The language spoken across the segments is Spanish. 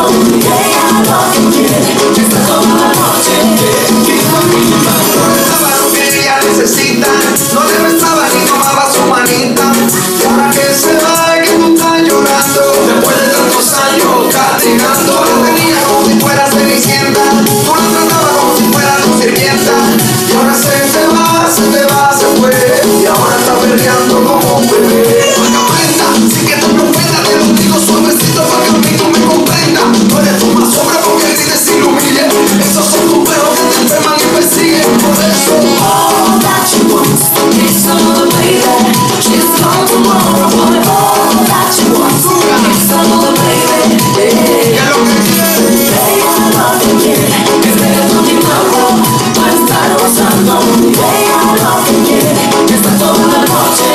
Necesita, no le besaba ni tomaba su manita. Y ahora que se va, que tú estás llorando, después de tantos años castigando. La tenía como si fuera cenicienta, tú la tratabas como si fuera tu sirvienta. Y ahora se te va, se fue, y ahora está peleando como un bebé. Porque aprenda, sin que tú me ofendas, te lo digo suavecito para que a mí tú me comprendas. No eres tú más sobra porque grites y lo humille. Esos son tus perros que te enferman y persiguen. Por eso all that you want is some other baby. She's gone tomorrow, boy. All that you want is some other baby. ¿qué es lo que quieres? Baby, I love you, yeah. Esperando mi mambo para estar gozando. Baby, I love you, yeah. Está toda la noche.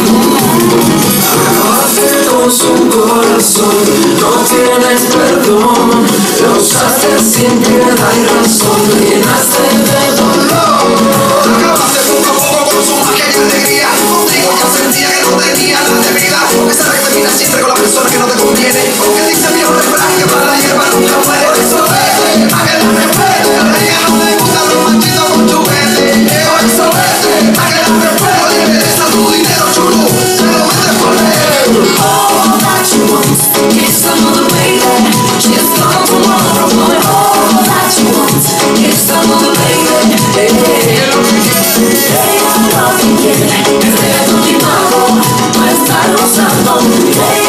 Acabaste con su corazón, no tienes perdón. Lo usaste sin piedad y razón, lo llenaste de dolor. Acabaste poco a poco con su magia y alegría. Contigo ya sentía que no tenía nada de vida. Porque sabes que termina siempre con la persona que no te conviene. Porque dice mi refrán que para la hierba nunca muere. Por eso vete, a que la respete. A ella no le gustan los machitos con chupete. Por eso vete, a que la respete. No le interesa tu dinero chulo, se lo metes por él. All that you want is some other baby. She's gone tomorrow, boy. All that you want is some other baby. ¿Qué es lo que quieres? Baby, I love you, yeah. Esperando mi mambo para estar gozando. Baby,